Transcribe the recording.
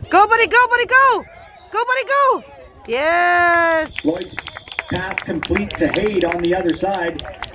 Go, buddy, go, buddy, go! Go, buddy, go! Yes! Lloyd's pass complete to Haid on the other side.